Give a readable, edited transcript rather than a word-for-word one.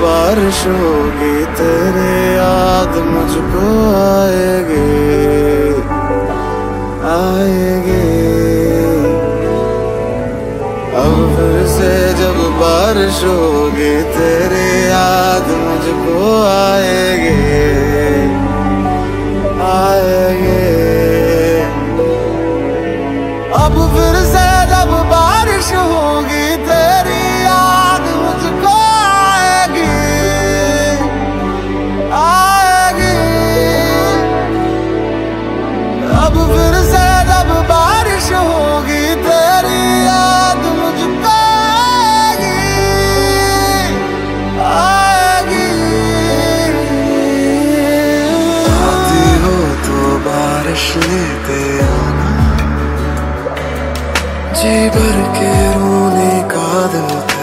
बारिश होगी तेरे याद मुझको आएगी आएगी। अब फिर से जब बारिश होगी तेरे याद मुझको आएगी आएगी। अब फिर से जब बारिश होगी तेरी याद मुझको आएगी आएगी। अब फिर से जब बारिश होगी तेरी याद मुझको आएगी आएगी। आती हो तो बारिश लेते आना, जी भर के रोने का दिल